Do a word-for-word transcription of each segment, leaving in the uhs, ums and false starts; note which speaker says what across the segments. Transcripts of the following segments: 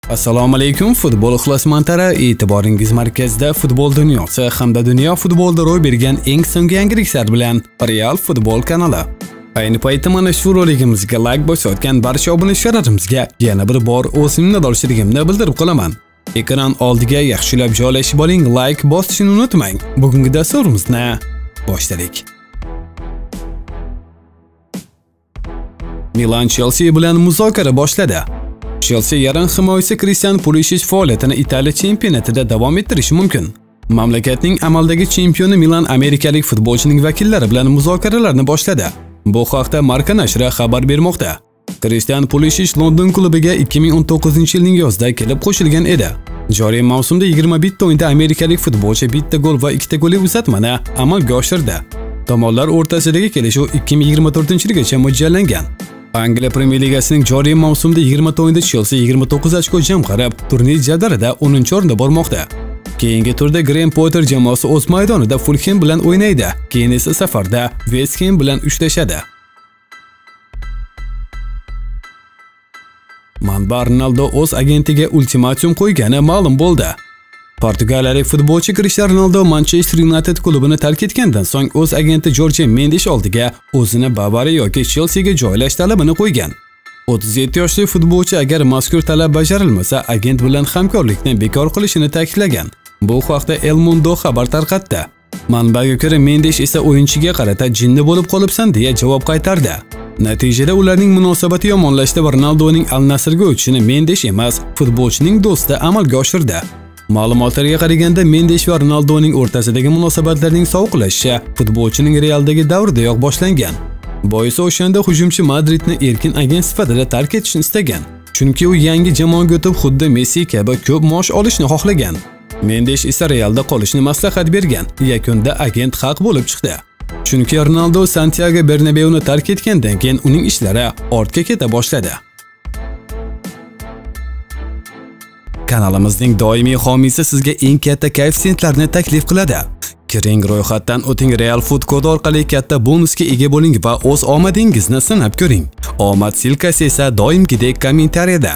Speaker 1: Assalomu alaykum, futbol ixlosmandlari, e'tiboringiz markazida futbol dunyosi hamda dunyo futbolida ro'y bergan eng so'nggi yangiliklar bilan Real Futbol kanali. Ayni paytda mana shu roligimizga like bosayotgan barcha obunachalarimizga yana bir bor o'z minnatdorchiligimni bildirib qolaman. Ekran oldiga yaxshilab joylashib oling, like bosishni unutmang. Bugungi dasturimizni boshladik. Milan Chelsea bilan muzokara boshladi. Chelsea yarim himoyachisi Christian Pulisic faoliyatini Italiya chempionatida davom ettirishi mumkin. Mamlakatning amaldagi chempioni Milan amerikalik futbolchining vakillari bilan muzokaralarni boshladi. Bu haqda Marca nashri xabar bermoqda. Christian Pulisic London klubiga ikki ming o'n to'qqizinchi yilning yozida kelib qo'shilgan edi. Joriy mavsumda yigirma bitta o'yinda amerikalik futbolchi bitta gol va ikkita golli uzatmani amalga oshirdi. Tomonlar o'rtasidagi kelishuv ikki ming yigirma to'rtinchi yilgacha mo'ljallangan. Angliya Premier Ligasining joriy mavsumda yigirma ta o'yinda Chelsea yigirma to'qqiz ochko jamg'arib, turnir jadvalida o'ninchi o'rinda bormoqda. Keyingi turda Graham Potter jamoasi o'z maydonida Fulham bilan o'ynaydi. Keyin esa safarda West Ham bilan uchrashadi. Manba Ronaldo o'z agentiga ultimatum qo'ygani ma'lum bo'ldi. Portugaliyalik futbolchi Cristiano Ronaldo Manchester United klubini tark etgandan so'ng o'z agenti Jorge Mendes oldiga o'zini Bavariya yoki Chelsea ga joylash talabini qo'ygan. o'ttiz yetti yoshli futbolchi agar mazkur talab bajarilmasa, agent bilan hamkorlikni bekor qilishini ta'kidlagan. Bu haqda El Mundo xabar tarqatdi. Manbaga ko'ra, Mendes esa o'yinchiga qarata jinni bo'lib qolibsan deya javob qaytardi. Natijada ularning munosabati yomonlashdi va Ronaldoning Al Nassrga o'tishini Mendes emas, futbolchining do'sti amalga oshirdi. Ma'lumotlarga qaraganda, Mendes va Ronaldoning o'rtasidagi munosabatlarning sovuqlashishi futbolchining Realdagi davridayoq boshlangan. Boisi o'shanda hujumchi Madridni erkin agent sifatida tark etishni istagan. Chunki u yangi jamoaga o'tib xuddi Messi kabi ko'p maosh olishni xohlagan. Mendes esa Realda qolishni maslahat bergan. Yakunda agent haq bo'lib chiqdi. Chunki Ronaldo Santiago Bernabeuni tark etgandan keyin uning ishlari ortga keta boshladi. Kanalimizning doimiy homiysi sizga eng katta koeffitsiyentlarni taklif qiladi. Kiring ro'yxatdan o'ting, Real Food kodi orqali katta bonusga ega bo'ling va o'z omadingizni sinab ko'ring. Omad silkasi esa doimgidek kommentariyada.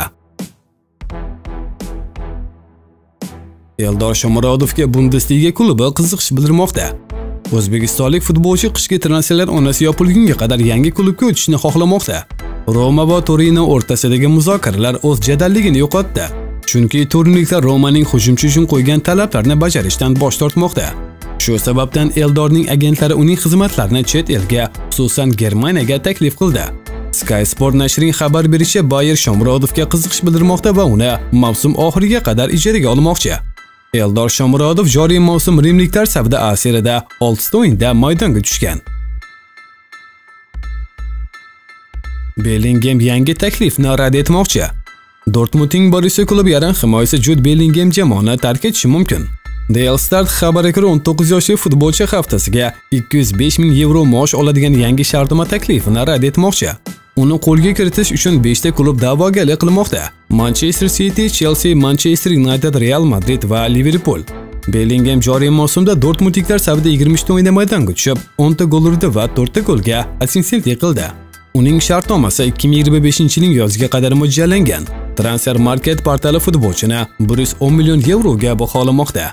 Speaker 1: Eldor Shomurodovga Bundesliga klubi qiziqish bildirmoqda. O'zbekistonlik futbolchi qishki transferlar onasi yopilgunga qadar yangi klubga o'tishni xohlamoqda. Roma va Torino o'rtasidagi muzokaralar o'z jadalligini yo'qotdi. Chunki turnirliklar Romaning hujumchi uchun qo'ygan talablarni bajarishdan bosh tortmoqda. Shu sababdan Eldorning agentlari uning xizmatlarini chet elga, xususan Germaniyaga taklif qildi. Sky Sport nashrining xabar berishicha, Bayer Shomurodovga qiziqish bildirmoqda va uni mavsum oxiriga qadar ijaraga olmoqchi. Eldor Shomurodov joriy mavsum rimliklar safida A seriyada oltita o'yinda maydonga tushgan. Bellingham yangi taklifni rad etmoqchi. Dortmundning Borussia klubi yarim himoyachisi Jude Bellingham jamoani tark etishi mumkin. Daily Start xabariga ko'ra, o'n to'qqiz yoshli futbolchi haftasiga ikki yuz besh ming yevro maosh oladigan yangi shartnoma taklifini rad etmoqchi. Uni qo'lga kiritish uchun beshta klub da'vogarlik qilmoqda. Manchester City, Chelsea, Manchester United, Real Madrid va Liverpool. Bellingham joriy mavsumda Dortmundliklar safida yigirma uch ta o'yinda maydonga tushib, o'n ta gol urdi va to'rt ta golga assistentlik qildi. Uning shartnomasi ikki ming yigirma beshinchi yilning yoziga qadar mo'ljallangan. Transfer Market portali futbolchini bir yuz o'n million yevroga baholamoqda.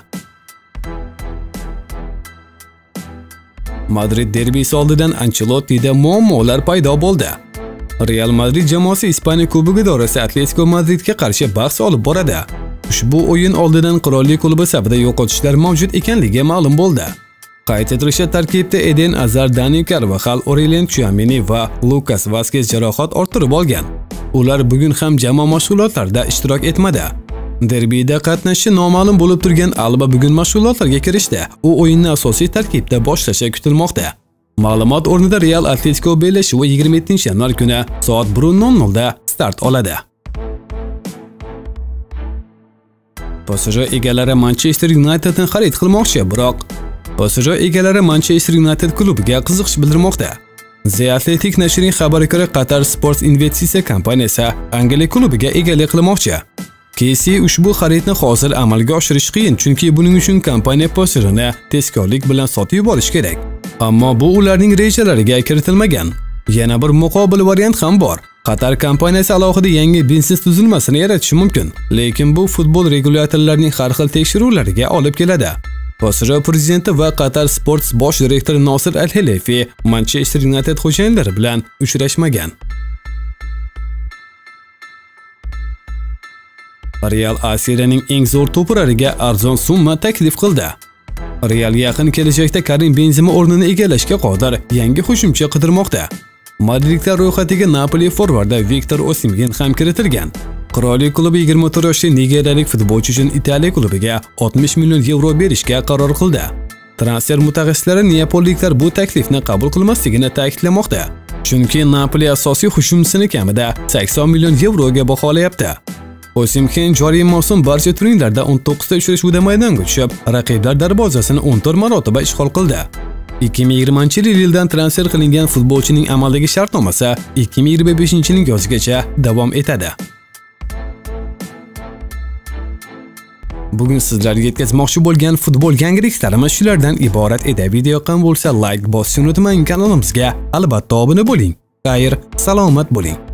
Speaker 1: Madrid derbisi oldidan Ancelotti'da muammolar paydo bo'ldi. Real Madrid jamoasi Ispaniya Kubogi doirasida Atletico Madridga qarshi bahs olib boradi. Ushbu o'yin oldidan qirollik klubi safida yo'qotishlar mavjud ekanligi ma'lum bo'ldi. Qayd etilishicha, tarkibda Eden Hazard, Dani Carvajal, Aurelien Tchouameni va Lucas Vazquez jarohat orttirib olgan. Ular bugun ham jamoa mashg'ulotlarida ishtirok etmadi. Derbida qatnashishi noma'lum bo'lib turgan Alba bugun mashg'ulotlarga kirishdi. U o'yinni asosiy tarkibda boshlashi kutilmoqda. Ma'lumot o'rnida Real Atletico bellashuvi yigirma yettinchi yanvar kuni soat bir nol nol da start oladi. P S J egalari Manchester Unitedni xarid qilmoqchi, biroq P S J egalari Manchester United klubiga qiziqish bildirmoqda. The Athletic nashrining xabariga ko'ra, Qatar Sports investitsiya kompaniyasi Angliya klubiga egalik qilmoqchi. Kesi ushbu xaridni hozir amalga oshirish qiyin, chunki buning uchun kompaniya P S Jni tezkorlik bilan sotib yuborish kerak. Ammo bu ularning rejalariga kiritilmagan. Yana bir muqobil variant ham bor. Qatar kompaniyasi alohida yangi biznes tuzilmasini yaratishi mumkin, lekin bu futbol regulyatorlarining har xil tekshiruvlariga olib keladi. Bosra prezidenti va Qatar Sports bosh direktori Nosir Al-Halefi Manchester United xo'jayinlari bilan uchrashmagan. Real A Seriyaning eng zo'r to'purariga arzon summa taklif qildi. Real yaqin kelajakda Karim Benzema o'rnini egallashga qodir yangi hujumchi qidirmoqda. Madridliklar ro'yxatiga Napoli forvardi Viktor Osimhen ham kiritilgan. Qirollik klubi yigirma to'rt yoshli nigeriyalik futbolchi uchun Italiya klubiga oltmish million yevro berishga qaror qildi. Transfer mutaxassislari neapoliklar bu taklifni qabul qilmasligini ta'kidlamoqda. Chunki Napoli asosiy hujumchisini kamida sakson million yevroga baholayapti. Osimhen joriy mavsum barcha turnirlarda o'n to'qqizta uchrashuvda maydonga tushib, raqiblar darvozasini o'n to'rt marotaba ishg'ol qildi. ikki ming yigirmanchi yildan transfer qilingan futbolchining amaldagi shartnomasi ikki ming yigirma beshinchi yilning yozigacha davom etadi. Bugun sizlarga yetkazmoqchi bo'lgan futbol yangiliklarimiz shulardan iborat edi. Video yoqqan bo'lsa like bosishni unutmang, kanalimizga albatta obuna bo'ling. Xayr, salomat bo'ling.